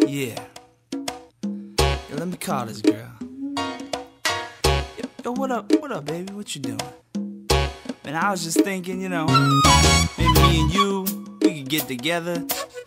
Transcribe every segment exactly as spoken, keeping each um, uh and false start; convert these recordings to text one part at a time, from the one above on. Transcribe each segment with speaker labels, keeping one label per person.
Speaker 1: Yeah. Yo, let me call this girl. Yo, yo, what up, what up, baby? What you doing? Man, I was just thinking, you know, maybe me and you, we could get together.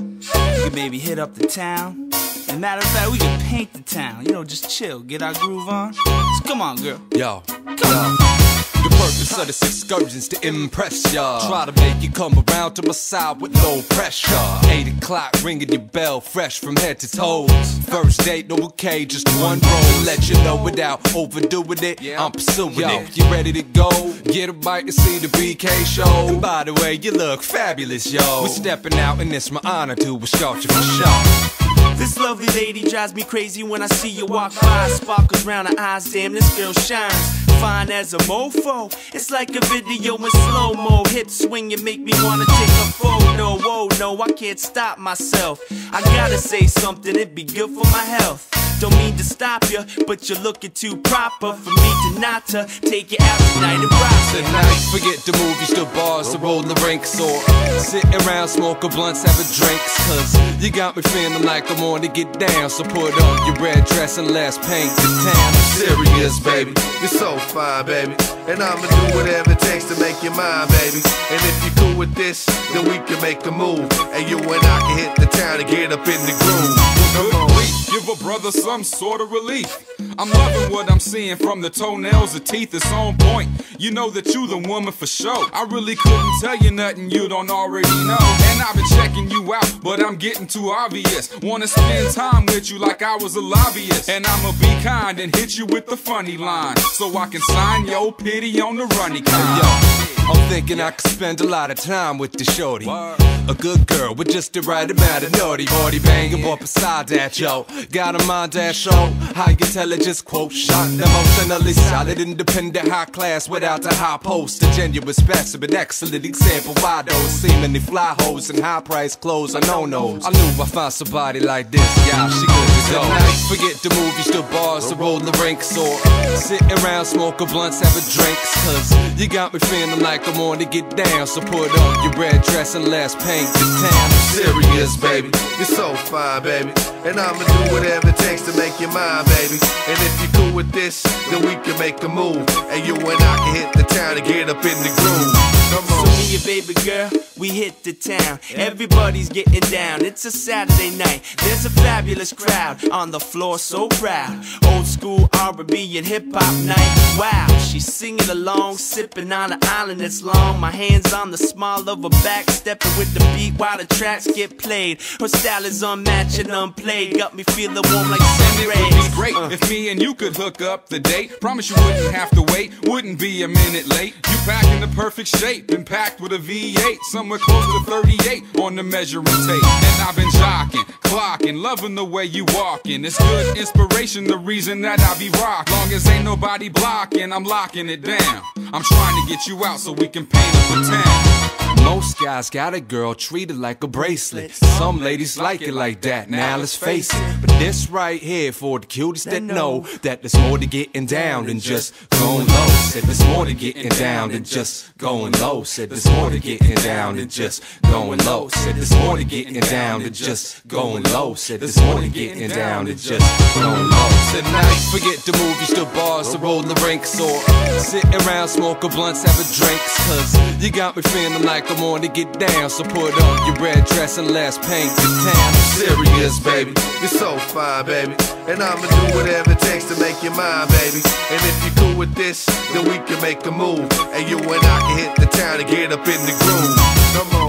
Speaker 1: We could maybe hit up the town. And matter of fact, we could paint the town. You know, just chill, get our groove on. So come on, girl.
Speaker 2: Yo,
Speaker 1: Come on.
Speaker 2: the purpose of this excursion's to impress ya. Try to make you come around to my side with no pressure. Eight o'clock, ringing your bell, fresh from head to toes. First date, no bouquet, just one roll. Let you know without overdoing it, I'm pursuing Yo, it. You ready to go? Get a bite to see the B K show. And by the way, you look fabulous, yo. We're stepping out, and it's my honor to escort you for sure.
Speaker 3: This lovely lady drives me crazy when I see you walk by. Sparkles round her eyes, damn, this girl shines. Fine as a mofo, it's like a video in slow-mo. Hips swing, you make me wanna take a photo. Whoa, no, I can't stop myself. I gotta say something, it'd be good for my health. Don't mean to stop you, but you're looking too proper for me to not to take you out tonight and rock
Speaker 2: Tonight, forget the movies, the bars, the rolling rinks, or sitting around smoking blunts, having drinks. Cause you got me feeling like I wanna get down. So put on your red dress and let's paint the town. I'm serious, baby.
Speaker 4: You're so fine, baby. And I'ma do whatever it takes to make you mine, baby. And if you're cool with this, then we can make a move. And you and I can hit the town and get up in the groove. Come on.
Speaker 5: Give a brother some sort of relief. I'm loving what I'm seeing from the toenails, the teeth, it's on point. You know that you the woman for sure. I really couldn't tell you nothing you don't already know. And I've been checking you out, but I'm getting too obvious. Wanna spend time with you like I was a lobbyist. And I'ma be kind and hit you with the funny line, so I can sign your pity on the runny kind.
Speaker 2: Yo, I'm thinking I could spend a lot of time with the shorty. A good girl with just the right amount of naughty. Naughty banging up beside that, yo. Got a mind that show how you tell it, just quote shot. Emotionally solid, independent, high class without the high post. A genuine specimen, excellent example. Why those seemingly fly hoes and high price clothes are no-nos. I knew I'd find somebody like this, yeah, she good to go. Tonight, forget the movies, the bars, the rolling rinks, or sitting around smoking blunts, having drinks. Cause you got me feeling like I wanna get down. So put on your red dress and let's paint the town.
Speaker 4: I'm serious, baby. You're so fine, baby. And I'ma do whatever it takes to make you mine, baby. And if you're cool with this, then we can make a move. And you and I can hit the town and get up in the groove. Come on.
Speaker 3: So me and baby girl, we hit the town. Everybody's getting down. It's a Saturday night. There's a fabulous crowd on the floor, so proud. Old school R and B and hip hop night. Wow, she's singing along, sipping on an island that's long. My hands on the small of her back, stepping with the beat while the tracks get played. Her style is unmatched and unplayed. Got me feeling warm like sun
Speaker 5: It
Speaker 3: rays.
Speaker 5: would be great uh. if me and you could hook up the date. Promise you wouldn't have to wait, wouldn't be a minute late. You packing the perfect shape, been packed with a V eight, somewhere close to thirty-eight on the measuring tape. And I've been jocking, clocking, loving the way you walking. It's good inspiration, the reason that I be rocking. Long as ain't nobody blocking, I'm locking it down. I'm trying to get you out so we can paint up the town.
Speaker 2: Most guys got a girl treated like a bracelet. Some ladies like it like that, now let's face it. But this right here for the cuties that know that there's more to getting down than just going low. Said there's more to getting down than just going low. Said there's more to getting down than just going low. Said there's more to getting down than just going low. Said there's more to getting down than just going low. Tonight, forget the movies, the bars, the rolling rinks, or sitting around smoking blunts, having drinks. Cause you got me feeling like I wanna get down. So put on your red dress and let's paint the town.
Speaker 4: I'm serious, baby. You're so fine, baby. And I'ma do whatever it takes to make you mine, baby. And if you're cool with this, then we can make a move. And you and I can hit the town and get up in the groove. Come on.